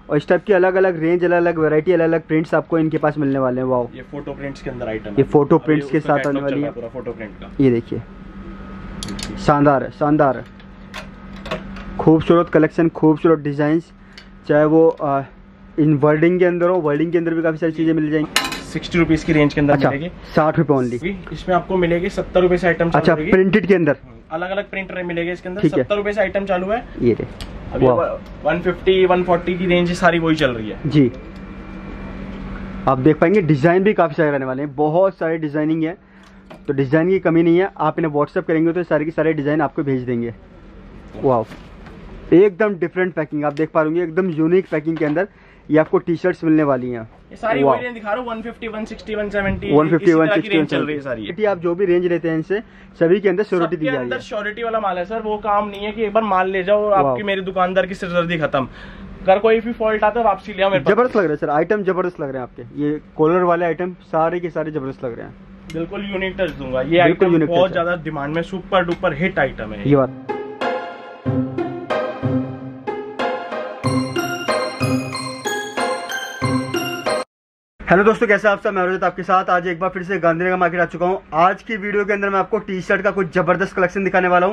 और इस टाइप की अलग अलग रेंज, अलग अलग वैरायटी, अलग अलग प्रिंट्स आपको इनके पास मिलने वाले हैं। वाओ, ये फोटो प्रिंट्स के अंदर आइटम है, ये फोटो प्रिंट्स के साथ आने वाली है पूरा फोटो प्रिंट का। ये देखिए, शानदार है, शानदार है, खूबसूरत कलेक्शन, खूबसूरत डिजाइन, चाहे वो इन वर्डिंग के अंदर हो, वर्डिंग के अंदर भी काफी सारी चीजें मिल जाएंगी। 60 रुपीज की रेंज के अंदर मिलेगी। 60 रुपए ओनली। इसमें आपको मिलेगी 70 रुपए से आइटम। अच्छा, प्रिंटेड के अंदर अलग अलग प्रिंटर मिलेगा इसके अंदर। 70 रुपए से आइटम चालू है। ये रे, अभी 150 140 की रेंज सारी वही चल रही है जी। आप देख पाएंगे डिजाइन भी काफी सारे रहने वाले हैं, बहुत सारे डिजाइनिंग है, तो डिजाइन की कमी नहीं है। आप इन्हें व्हाट्सअप करेंगे तो सारे के सारे डिजाइन आपको भेज देंगे। वाह, एकदम डिफरेंट पैकिंग आप देख पा रहे होंगे, एकदम यूनिक पैकिंग के अंदर ये आपको टी शर्ट्स मिलने वाली हैं। ये सारी वही रेंज दिखा रहा हूँ, 150 160 170 150 160 चल रही है सारी। आप जो भी रेंज लेते हैं इनसे सभी के अंदर श्योरिटी दी जाती है। अंदर श्योरिटी वाला माल है सर, वो काम नहीं है कि एक बार माल ले जाओ और आपकी मेरी दुकानदार की सिरदर्दी खत्म। अगर कोई भी फॉल्ट आता है वापसी लिया मेरे पास। जबरदस्त लग रहा है सर, आइटम जबरदस्त लग रहे हैं आपके। ये कॉलर वाले आइटम सारे के सारे जबरदस्त लग रहे हैं। बिल्कुल यूनिक टच दूंगा, ये आइटम बहुत ज्यादा डिमांड में, सुपर डुपर हिट आइटम है ये बात। हेलो दोस्तों, कैसे आप सब? मैं रजत आपके साथ आज एक बार फिर से गांधीनगर मार्केट आ चुका हूं। आज की वीडियो के अंदर मैं आपको टी शर्ट का कुछ जबरदस्त कलेक्शन दिखाने वाला हूं।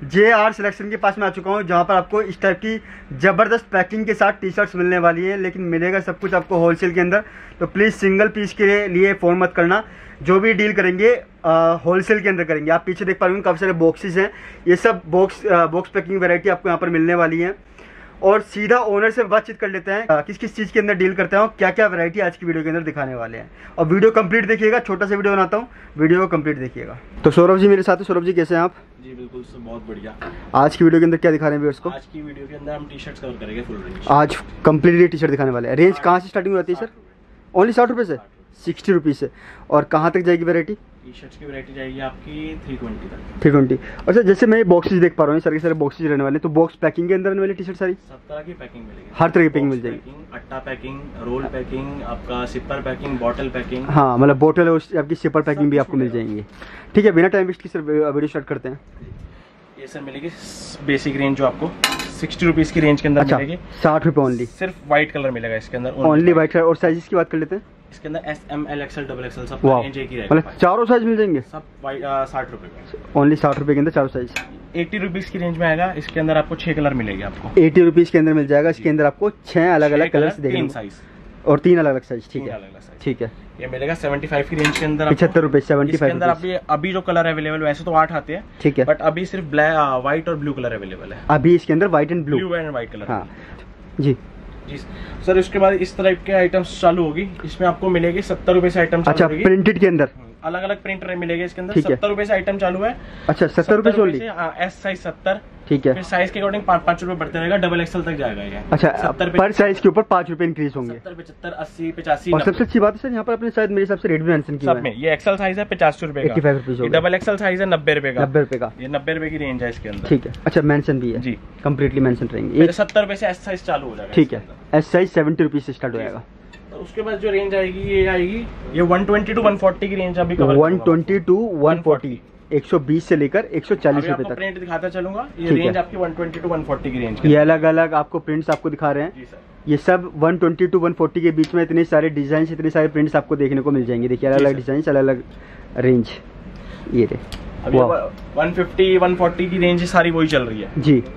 JR सिलेक्शन के पास में आ चुका हूं, जहां पर आपको इस टाइप की जबरदस्त पैकिंग के साथ टी शर्ट्स मिलने वाली है, लेकिन मिलेगा सब कुछ आपको होलसेल के अंदर। तो प्लीज़ सिंगल पीस के लिए फ़ोन मत करना, जो भी डील करेंगे होलसेल के अंदर करेंगे। आप पीछे देख पा रहे हैं काफ़ी सारे बॉक्सेस हैं, ये सब बॉक्स पैकिंग वैरायटी आपको यहाँ पर मिलने वाली है। और सीधा ओनर से बातचीत कर लेते हैं किस किस चीज़ के अंदर डील करते हैं और क्या क्या वैरायटी आज की वीडियो के अंदर दिखाने वाले हैं। और वीडियो कंप्लीट देखिएगा, छोटा सा वीडियो बनाता हूँ, वीडियो को कंप्लीट देखिएगा। तो सौरभ जी मेरे साथ है। सौरभ जी कैसे हैं आप? जी बिल्कुल सर, बहुत बढ़िया। आज की वीडियो के अंदर क्या दिखा रहे हैं व्यूअर्स को? आज की वीडियो के अंदर हम टी शर्ट्स कवर करेंगे फुल रेंज। आज कंप्लीटली टी शर्ट दिखाने वाले हैं। रेंज कहाँ से स्टार्टिंग होती है सर? ओनली 60 रुपये से, 60 रुपीज़ से। और कहाँ तक जाएगी वैरायटी? टी शर्ट्स की वैरायटी जाएगी आपकी 320 तक। 320। अच्छा, जैसे मैं बॉक्सेस देख पा रहा हूँ, सारे के सारे बॉक्सेस रहने वाले, तो बॉक्स पैकिंग के अंदर रहने वाली टी शर्ट सारी सब तरह की पैकिंग मिलेगी, हर तरह की पैकिंग मिल जाएगी। अट्टा पैकिंग, रोल पैकिंग, आपका सिपर पैकिंग, बॉटल पैकिंग। हाँ, मतलब बोतल और आपकी सिपर पैकिंग भी आपको मिल जाएंगी। ठीक है, बिना टाइम वेस्ट की सर वीडियो स्टार्ट करते हैं। ये सर मिलेगी बेसिक रेंज जो आपको 60 रुपीज़ की रेंज के अंदर मिलेगी। 60 रुपये ओनली। सिर्फ व्हाइट कलर मिलेगा इसके अंदर, ओनली व्हाइट कलर। और साइजेस की बात कर लेते हैं, इसके अंदर S, M, L, XL, XXL सब रेंज एक ही रहेगा। मतलब चारों साइज मिल जाएंगे सब 60 रुपये का। ओनली 60 रुपये के अंदर चारों साइज। 80 रुपीज़ की रेंज में आएगा, इसके अंदर आपको 6 कलर मिलेंगे आपको। 80 रुपीज़ के अंदर मिल जाएगा, इसके अंदर आपको 6 अलग अलग कलर्स देखेंगे, 3 साइज और 3 अलग अलग साइज। ठीक है, ठीक है। ये मिलेगा 75 की रेंज के अंदर, 75 रुपये, 75 अंदर। अभी जो कलर अवेलेबल, वैसे तो 8 आते हैं, ठीक है, बट अभी सिर्फ ब्लैक, व्हाइट और ब्लू कलर अवेलेबल है अभी इसके अंदर, white and blue and white colour. हाँ जी जी सर। उसके बाद इस टाइप के आइटम्स चालू होगी, इसमें आपको मिलेगी 70 रुपए से आइटम। अच्छा, प्रिंटेड के अंदर अलग अलग प्रिंटर मिलेंगे इसके अंदर। 70 रुपए से आइटम चालू है। अच्छा, 70 रुपए से ओनली। S साइज 70, ठीक है। फिर साइज के अकॉर्डिंग 5 रुपए बढ़ते रहेगा, डबल XL तक जाएगा ये। अच्छा, पर साइज के ऊपर 5 रुपए इंक्रीज होंगे। 70, 75, 80, 85। और सबसे अच्छी बात है सर, यहाँ पर अपने शायद मेरे हिसाब से रेट भी मेंशन किया है। ये XL साइज है 85 रुपए का, 85 रुपीज। डबल XL साइज है 90 रुपए का। 90 रुपए का, ये 90 रुपए की रेंज है इसके अंदर। ठीक है। अच्छा, मेंशन भी है जी, कंप्लीटली मेंशन रहेंगे। 70 रुपए से S साइज चालू हो जाएगा, ठीक है। S साइज 70 रुपीज से स्टार्ट हो जाएगा। उसके बाद जो रेंज आएगी ये आएगी, ये 120 टू 140 की रेंज अभी कवर। 120 टू 140, 120 से लेकर 140 रुपए तक। प्रिंट दिखाता चलूंगा, ये रेंज आपकी 120 टू 140 की रेंज। ये अलग अलग आपको प्रिंट्स आपको दिखा रहे हैं। जी सर। ये सब 120 टू 140 के बीच में इतने सारे डिजाइन, इतने सारे प्रिंट्स आपको देखने को मिल जाएंगे। देखिए, अलग अलग डिजाइन, अलग अलग रेंज। ये रे, अभी 150 140 की रेंज सारी वही चल रही है जी।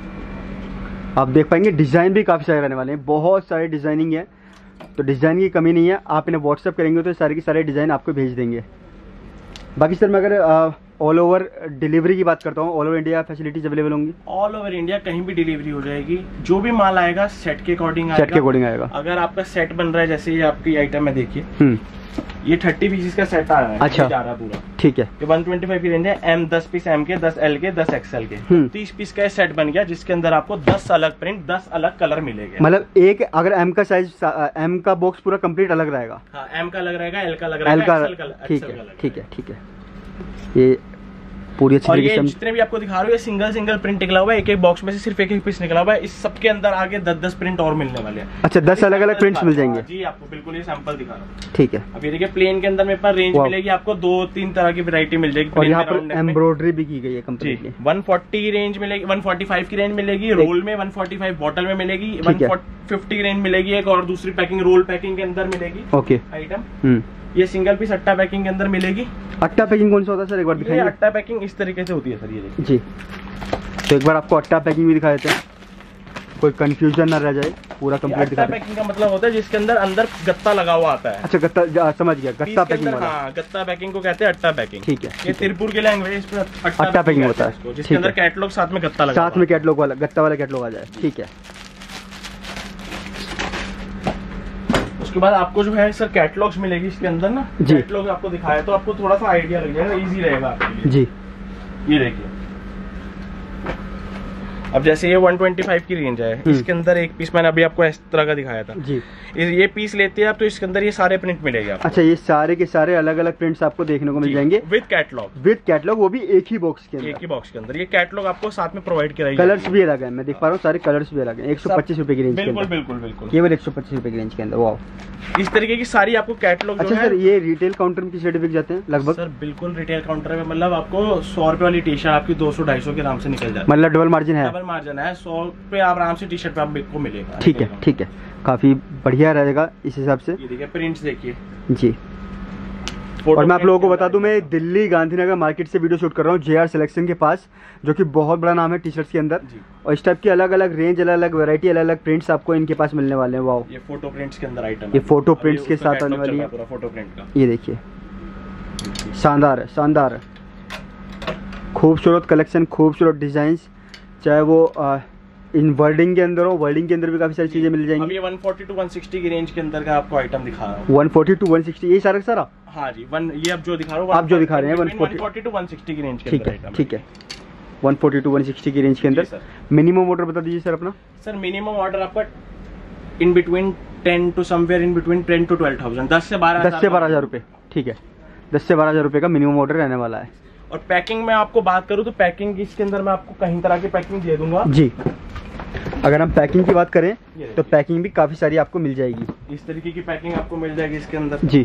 आप देख पाएंगे डिजाइन भी काफी सारे रहने वाले हैं, बहुत सारे डिजाइनिंग है, तो डिज़ाइन की कमी नहीं है। आप इन्हें व्हाट्सअप करेंगे तो सारे के सारे डिज़ाइन आपको भेज देंगे। बाकी सर मैं अगर ऑल ओवर डिलीवरी की बात करता हूँ, all over India facilities available होंगी? ऑल ओवर इंडिया कहीं भी डिलीवरी हो जाएगी। जो भी माल आएगा सेट के अकॉर्डिंग आएगा। सेट के अकॉर्डिंग आएगा। अगर आपका सेट बन रहा है, जैसे ये आपकी आइटम है, देखिए ये 30 पीसेस का सेट आ रहा है। अच्छा, जा रहा पूरा, ठीक है। ये 125 की रेंज है। M 10 पीस M के, 10 L के, 10 XL के, 30 पीस का सेट बन गया, जिसके अंदर आपको 10 अलग प्रिंट, 10 अलग कलर मिलेंगे। मतलब एक अगर M का साइज, M का बॉक्स पूरा कंप्लीट अलग रहेगा। हाँ, M का अलग रहेगा, L का अलग रहेगा, ठीक है, ठीक है, ठीक है। ये पूरी अच्छी और तरीके ये से जितने भी आपको दिखा रहा हूँ ये सिंगल प्रिंट निकला हुआ है, एक बॉक्स में से सिर्फ एक पीस निकला हुआ है। इस सब के अंदर आगे 10 प्रिंट और मिलने वाले हैं। अच्छा, 10 अलग अलग प्रिंट्स मिल जाएंगे जी आपको, बिल्कुल ये सैंपल दिखा रहा हूँ। ठीक है। अब ये देखिए प्लेन के अंदर मेरे पास रेंज मिलेगी आपको 2-3 तरह की वैरायटी मिल जाएगी। और यहाँ पर एम्ब्रॉयडरी भी की गई है कंप्लीटली। 140 की रेंज मिलेगी, 145 की रेंज मिलेगी रोल में, 145 बॉटल में मिलेगी, 150 की रेंज मिलेगी एक, और दूसरी पैकिंग रोल पैकिंग के अंदर मिलेगी। ओके आइटम ये सिंगल पीस अट्टा पैकिंग के अंदर मिलेगी। अट्टा पैकिंग कौन सा होता है सर, एक बार दिखाइए। अट्टा पैकिंग इस तरीके से होती है सर, ये देखिए जी। तो एक बार आपको अट्टा पैकिंग भी दिखा देते हैं, कोई कंफ्यूजन ना रह जाए, पूरा कंप्लीट दिखा। अट्टा पैकिंग का मतलब होता है जिसके अंदर गत्ता लगा हुआ आता है। अच्छा गत्ता, समझ गया, गत्ता पैकिंग वाला। हाँ, गत्ता पैकिंग को कहते हैं अट्टा पैकिंग। ठीक है, ये तिरपुर के लैंग्वेज पे अट्टा पैकिंग होता है, जिसके अंदर कैटलॉग साथ में गत्ता लगा, साथ में कैटलॉग वाला, गत्ता वाला कैटलॉग आ जाए। ठीक है। उसके बाद आपको जो है सर कैटलॉग्स मिलेगी इसके अंदर ना, कैटलॉग आपको दिखाया तो आपको थोड़ा सा आइडिया लग जाएगा, इजी रहेगा आपके लिए। जी ये देखिए, अब जैसे ये 125 की रेंज है, इसके अंदर एक पीस मैंने अभी आपको इस तरह का दिखाया था जी। ये पीस लेते हैं आप तो इसके अंदर ये सारे प्रिंट मिलेंगे आपको। अच्छा, ये सारे के सारे अलग अलग प्रिंट्स आपको देखने को मिल जाएंगे विद कैटलॉग, वो भी एक ही बॉक्स के अंदर। एक ही बॉक्स के अंदर ये कैटलॉग आपको साथ में प्रोवाइड किया जाएगा। कलर्स भी अलग है, मैं देख पा रहा हूँ, सारे कलर्स भी अलग है। 125 रुपए की रेंज, बिल्कुल केवल 125 रुपए की रेंज के अंदर। वाह, इस तरीके की सारी आपको कैटलॉग। अच्छा सर, ये रिटेल काउंटर में किस रेट बिक जाते हैं लगभग? सर बिल्कुल रिटेल काउंटर में मतलब आपको 100 रुपए वाली टी शर्ट आपकी 200-250 के आराम से निकल जाती है। मतलब डबल मार्जिन है? डबल मार्जिन है, 100 पे आप आराम से टी शर्ट पे आपको मिलेगा। ठीक है, ठीक है, काफी बढ़िया रहेगा इस हिसाब से। ये देखिए प्रिंट्स देखिए जी। और मैं आप लोगों को बता दूं, मैं दिल्ली गांधीनगर मार्केट से वीडियो शूट कर रहा हूँ, JR सिलेक्शन के पास, जो कि बहुत बड़ा नाम है टी शर्ट्स के अंदर। और इस टाइप की अलग अलग रेंज, अलग अलग वैरायटी, अलग अलग प्रिंट्स आपको इनके पास मिलने वाले हैं। वाओ, ये फोटो प्रिंट्स के अंदर आइटम, ये फोटो प्रिंट्स के साथ आने वाली है फोटो प्रिंट का। ये देखिए, शानदार है, शानदार है, खूबसूरत कलेक्शन, खूबसूरत डिजाइन, चाहे वो इन वर्डिंग के अंदर हो, वर्डिंग के अंदर भी काफी सारी चीजें मिल जाएंगी। अब ये 140 to 160 की रेंज के अंदर का आपको आइटम दिखा रहा हूँ। 140 to 160 ये सारा सारा? हाँ जी, ये अब जो दिखा रहा हूँ, आप जो दिखा रहे हैं 140 to 160 की रेंज के अंदर। ठीक है, ठीक है, 140 to 160 की रेंज के अंदर। मिनिमम ऑर्डर बता दीजिए सर अपना। सर मिनिमम ऑर्डर आपका in between 10 to somewhere in between 10 to 12,000, 10 से 12,000 रुपए। ठीक है, 10 से 12,000 रुपए का मिनिमम ऑर्डर रहने वाला है। और पैकिंग में आपको बात करूँ तो पैकिंग इसके अंदर मैं आपको कहीं तरह की पैकिंग दे दूंगा जी। अगर हम पैकिंग की बात करें तो पैकिंग भी काफी सारी आपको मिल जाएगी। इस तरीके की पैकिंग आपको मिल जाएगी इसके अंदर जी।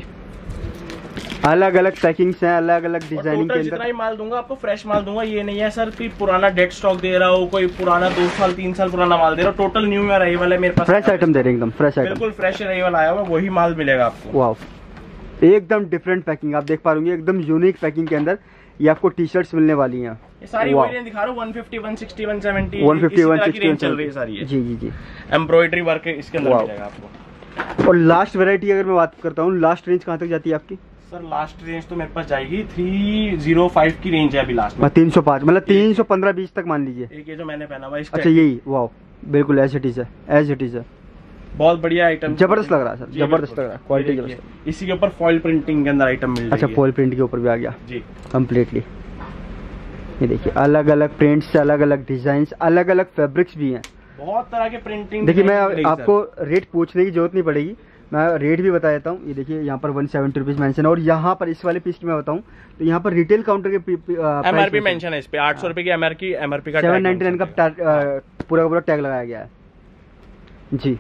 अलग अलग पैकिंग्स हैं, अलग अलग डिजाइनिंग के अंदर। जितना ही माल दूंगा आपको फ्रेश माल दूंगा, ये नहीं है सर कि पुराना डेड स्टॉक दे रहा हो, कोई पुराना 2 साल 3 साल पुराना माल दे रहा हो। टोटल न्यू में अराइवल है मेरे पास, फ्रेश आइटम दे रहे हैं, एकदम फ्रेश आइटम, बिल्कुल फ्रेश अराइवल आया हुआ, वही माल मिलेगा आपको। वाह, एकदम डिफरेंट पैकिंग आप देख पा रहे हैं, एकदम यूनिक पैकिंग के अंदर ये आपको टी शर्ट्स मिलने वाली हैं। ये सारी वही रेंज दिखा रहा हूँ, 150, 160, 170, 150, 160 चल रही है सारी है। जी जी जी। एम्ब्रॉयडरी वर्क इसके अंदर मिलेगा आपको। और लास्ट वैरायटी अगर मैं बात करता हूँ, लास्ट रेंज कहाँ तक जाती है आपकी? सर लास्ट रेंज तो मेरे पास जाएगी 305 की रेंज है अभी लास्ट में। 305 मतलब 315-20 तक मान लीजिए। एक ये जो मैंने पहना हुआ है, अच्छा यही, वाह बिल्कुल एज इट इज है, एज इट इज है। बहुत बढ़िया आइटम, जबरदस्त लग रहा है सर, जबरदस्त लग रहा है, क्वालिटी जबरदस्त। इसी के ऊपर फॉइल प्रिंटिंग के अंदर आइटम मिल जाएगी। अच्छा, फॉइल प्रिंट के ऊपर भी आ गया जी कम्प्लीटली। ये देखिए, अलग अलग प्रिंट्स से अलग अलग डिजाइन, अलग अलग फैब्रिक्स भी हैं, बहुत तरह के प्रिंटिंग। देखिए मैं आपको रेट पूछने की जरूरत नहीं पड़ेगी, मैं रेट भी बता देता हूँ। ये देखिए यहाँ पर 170 रुपीज मेंशन है, और यहाँ पर इस वाले पीस की मैं बताऊँ तो यहाँ पर रिटेल काउंटर के MRP मेंशन है इस पे, 800 रुपए की MRP का 799 का पूरा का पूरा टैग लगाया गया है जी।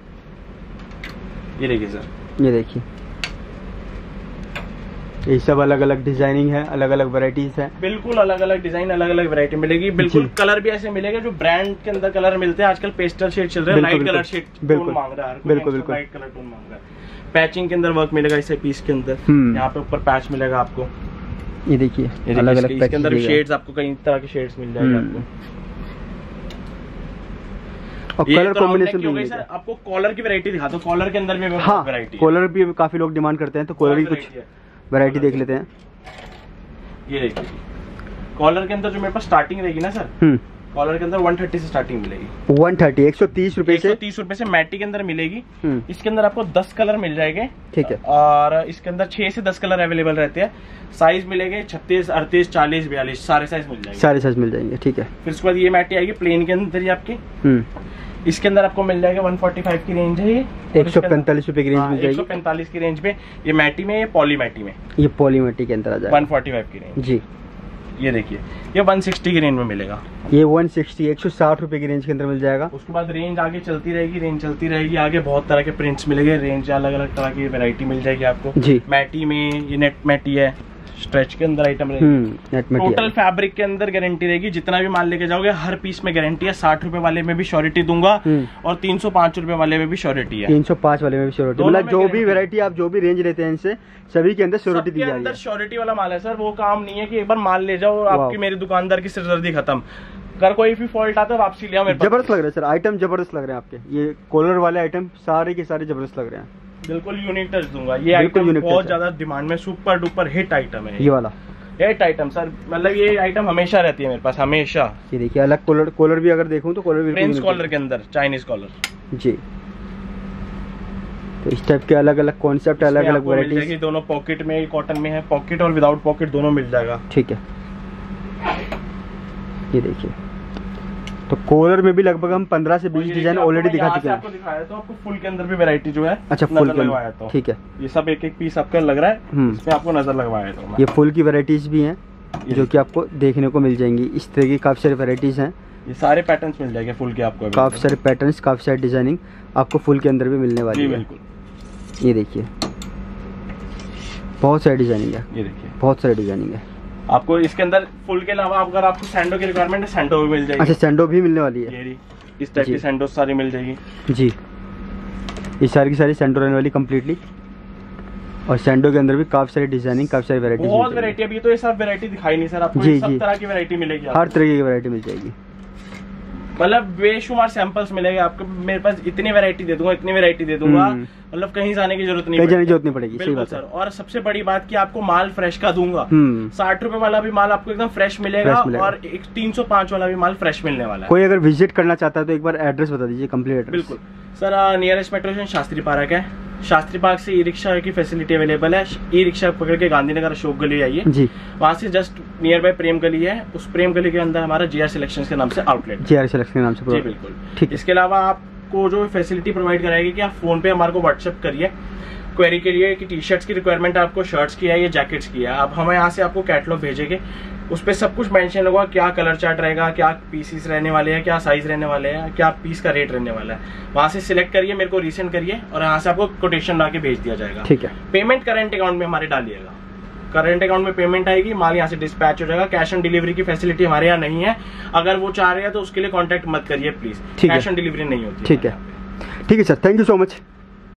ये देखिए सर, ये देखिए, ये सब अलग अलग डिजाइनिंग है, अलग अलग वैरायटीज है, बिल्कुल अलग अलग डिजाइन, अलग अलग वैरायटी मिलेगी। बिल्कुल कलर भी ऐसे मिलेगा जो ब्रांड के अंदर कलर मिलते हैं आजकल, पेस्टल शेड चल रहा है, लाइट कलर शेड टोन मांग रहा है, बिल्कुल बिल्कुल लाइट कलर टोन मांग रहा है। पैचिंग के अंदर वर्क मिलेगा इसे पीस के अंदर, यहाँ पे ऊपर पैच मिलेगा आपको। ये देखिए अलग अलग इसके अंदर शेड्स आपको कई तरह के शेड्स मिल जाएंगे आपको, और कलर कॉम्बिनेशन भी मिलेगा। सर आपको कॉलर की वैरायटी दिखा दो, कॉलर के अंदर में वैरायटी, कॉलर भी काफी लोग डिमांड करते हैं, तो कॉलर की कुछ वैरायटी देख लेते हैं। ये देखिए कॉलर के अंदर जो मेरे पास स्टार्टिंग रहेगी ना सर, कॉलर के अंदर 130 से स्टार्टिंग मिलेगी। 130 130 रुपए से, 130 रुपए से मैटी के अंदर मिलेगी। इसके अंदर आपको 10 कलर मिल जाएंगे, ठीक है, और इसके अंदर 6 से 10 कलर अवेलेबल रहते हैं। साइज मिलेंगे 36, 38, 40, 42 सारे साइज मिल जाएंगे, सारे साइज मिल जाएंगे, ठीक है। फिर उसके बाद ये मैटी आएगी प्लेन के अंदर ही आपकी, इसके अंदर आपको मिल जाएगा 145 की रेंज है, ये 145 रुपए की रेंज मिल जाएगी, 145 की रेंज में। ये मैटी में, ये पॉली मैटी में, ये पॉली मैटी के अंदर आ जाएगा 145 की रेंज जी। ये देखिए ये 160 की रेंज में मिलेगा। ये 160 160 रुपए की रेंज के अंदर मिल जाएगा। उसके बाद रेंज आगे चलती रहेगी, रेंज चलती रहेगी, आगे बहुत तरह के प्रिंट्स मिलेंगे, रेंज अलग अलग तरह की वैरायटी मिल जाएगी आपको जी। मैटी में ये नेट मैटी है, स्ट्रेच के अंदर आइटम रहेगी। टोटल फैब्रिक के अंदर गारंटी रहेगी, जितना भी माल लेके जाओगे हर पीस में गारंटी है। 60 रुपए वाले में भी श्योरिटी दूंगा और 305 रुपए वाले में भी श्योरिटी है। 305 वाले में भी श्योरिटी, मतलब जो भी वैरायटी आप जो भी रेंज लेते हैं इनसे सभी के अंदर श्योरिटी दी जा रही है। अंदर श्योरिटी वाला माल है सर, वो काम नहीं है कि एक बार माल ले जाओ आपकी मेरी दुकानदार की सिरदर्दी खत्म। अगर कोई भी फॉल्ट आता है वापसी लिया मेरे पास। जबरदस्त लग रहा है सर, आइटम जबरदस्त लग रहे हैं आपके। ये कॉलर वाले आइटम सारे के सारे जबरदस्त लग रहे हैं। बिल्कुल यूनिक टच दूंगा। ये आइटम बहुत ज्यादा डिमांड में, सुपर डुपर हिट आइटम है ये वाला। हिट आइटम सर, मतलब ये आइटम हमेशा रहती है मेरे पास, हमेशा। ये देखिए अलग कॉलर भी अगर देखूं तो कॉलर भी फ्रेंच कॉलर के अंदर चाइनीज कॉलर जी। तो इस टाइप के अलग अलग कॉन्सेप्ट, अलग अलग वैरायटी। दोनों पॉकेट में, कॉटन में है, पॉकेट और विदाउट पॉकेट दोनों मिल जाएगा। ठीक है, ये देखिए। तो कॉलर में भी लगभग हम 15 से 20 डिजाइन ऑलरेडी दिखा चुके हैं। आपको दिखाया तो आपको फुल के अंदर भी वैरायटी जो है अच्छा फुल लगवाया तो ठीक है। ये सब एक एक पीस आपका लग रहा है, इसमें आपको नजर लगवाया तो। ये फुल की वैरायटीज भी हैं जो कि आपको देखने को मिल जाएंगी। इस तरह की काफी सारी वैरायटीज हैं। ये सारे पैटर्न्स मिल जाएंगे फुल के आपको, काफी सारे पैटर्न्स, काफी सारी डिजाइनिंग आपको फुल के अंदर भी मिलने वाली है। बिल्कुल। ये देखिए बहुत सारी डिजाइनिंग है, ये देखिए बहुत सारी डिजाइनिंग है आपको। इसके अंदर फुल के अलावा अगर आपको सैंडो की रिक्वायरमेंट है, सैंडो भी मिल जाएगी। अच्छा सैंडो भी मिलने वाली है, इस टाइप की सैंडो सारी मिल जाएगी जी। ये सारी की सारी सैंडो रहने वाली कम्प्लीटली। और सैंडो के अंदर भी काफी सारी डिजाइनिंग, काफी सारी वैरायटी, बहुत वैरायटी। अभी तो ये सब वैरायटी दिखाई नहीं सर आपको, जी, सब तरह की वैरायटी मिलेगी, हर तरह की वैरायटी मिल जाएगी। मतलब बेशुमार सैंपल्स मिलेंगे आपको। मेरे पास इतनी वैरायटी दे दूंगा, इतनी वैरायटी दे दूंगा, मतलब कहीं जाने की जरूरत नहीं पड़ेगी। बिल्कुल सर। और सबसे बड़ी बात कि आपको माल फ्रेश का दूंगा। 60 रुपए वाला भी माल आपको एकदम फ्रेश मिलेगा और 305 वाला भी माल फ्रेश मिलने वाला है। कोई अगर विजिट करना चाहता है तो एक बार एड्रेस बता दीजिए, कंप्लीट एड्रेस। बिल्कुल sir, nearest metro station Shastri park है। शास्त्री पार्क से ई रिक्शा की फैसिलिटी अवेलेबल है। ई रिक्शा पकड़ के गांधीनगर अशोक गली आइए जी, वहाँ से जस्ट नियर बाय प्रेम गली है। उस प्रेम गली के अंदर हमारा JR सिलेक्शंस के नाम से आउटलेट, JR सिलेक्शन के नाम से। जी बिल्कुल ठीक। इसके अलावा आपको जो फैसिलिटी प्रोवाइड कराएगी कि आप फोन पे हमारे को व्हाट्सएप करिए क्वेरी के लिए कि टी-शर्ट्स की रिक्वायरमेंट है आपको, शर्ट्स की है या जैकेट्स की है। अब हमें यहाँ से आपको कैटलॉग भेजेंगे, उस पर सब कुछ मेंशन होगा, क्या कलर चार्ट रहेगा, क्या पीसीस रहने वाले हैं, क्या साइज रहने वाले हैं, क्या पीस का रेट रहने वाला है। वहां से सिलेक्ट करिए, मेरे को रीसेंड करिए और यहाँ से आपको कोटेशन ला के भेज दिया जाएगा। ठीक है। पेमेंट करंट अकाउंट में हमारे डालिएगा, करंट अकाउंट में पेमेंट आएगी, माल यहाँ से डिस्पैच हो जाएगा। कैश ऑन डिलीवरी की फैसिलिटी हमारे यहाँ नहीं है। अगर वो चाह रहे हैं तो उसके लिए कॉन्टेक्ट मत करिए प्लीज, कैश ऑन डिलीवरी नहीं होती। ठीक है, ठीक है sir, thank you so much.